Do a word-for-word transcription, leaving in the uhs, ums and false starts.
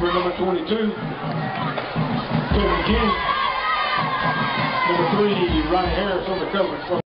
for number twenty-two, Kevin King. Number three, Ronnie Harris on the cover.